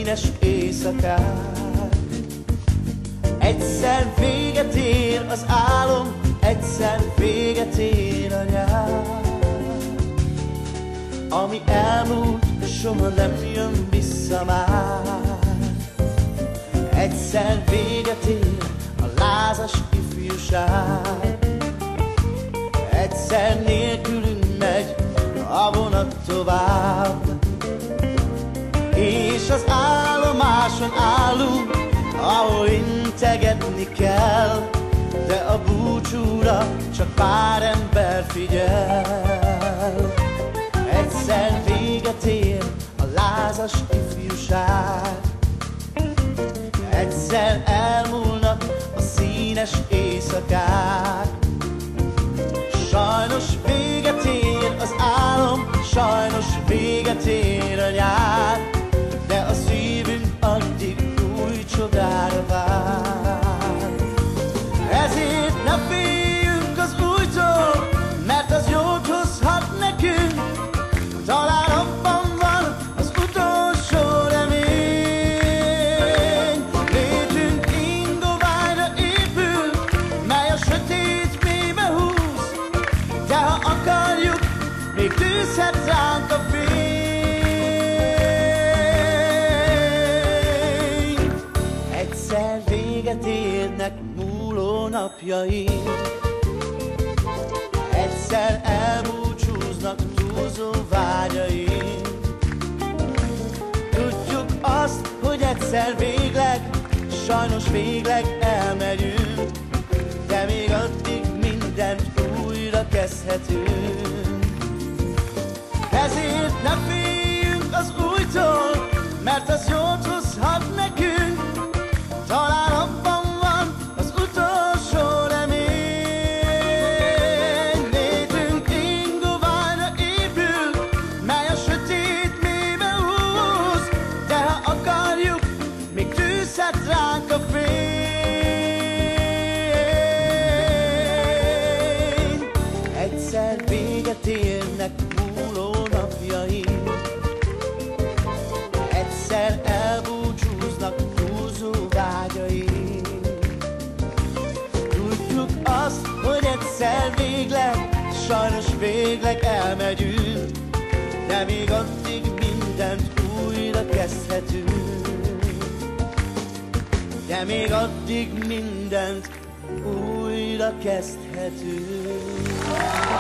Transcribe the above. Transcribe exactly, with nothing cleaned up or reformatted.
színes éjszakák. Egyszer véget ér az álom, egyszer véget ér a nyár. Ami elmúlt, soha nem jön vissza már. Egyszer véget ér a lázas ifjúság. Egyszer nélkülünk megy a vonat tovább. És az állomáson állunk, ahol integetni kell, de a búcsúra csak pár ember figyel. Egyszer véget ér a lázas ifjúság. Egyszer elmúlnak a színes éjszakák. Sajnos véget ér az álom, sajnos véget ér a nyár, de a szívünk addig új csodára vár. Ezért ne féljünk az újtól, mert az jót hozhat nekünk. Talán abban van az utolsó remény. Létünk ingoványra épül, mely a sötét mélybe húz, de ha akarjuk, még tűzhet ránk a fény. Egyszer véget érnek múló napjaink. Egyszer elbúcsúznak túlzó vágyaink. Tudjuk azt, hogy egyszer végleg, sajnos végleg elmegyünk, de még addig mindent újra kezdhetünk. Ezért ne féljünk az újtól, mert az jót hozhat nekünk. Talán abban van az utolsó remény. Létünk ingoványra épül, mely a sötét mélybe húz, de ha akarjuk, még tűzhet ránk a fény. Egyszer véget érnek múló napjaink. Egyszer elbúcsúznak túlzó vágyaink. Tudjuk azt, hogy egyszer végleg, sajnos végleg elmegyünk, de még addig mindent újra kezdhetünk. De még addig mindent újra kezdhetünk.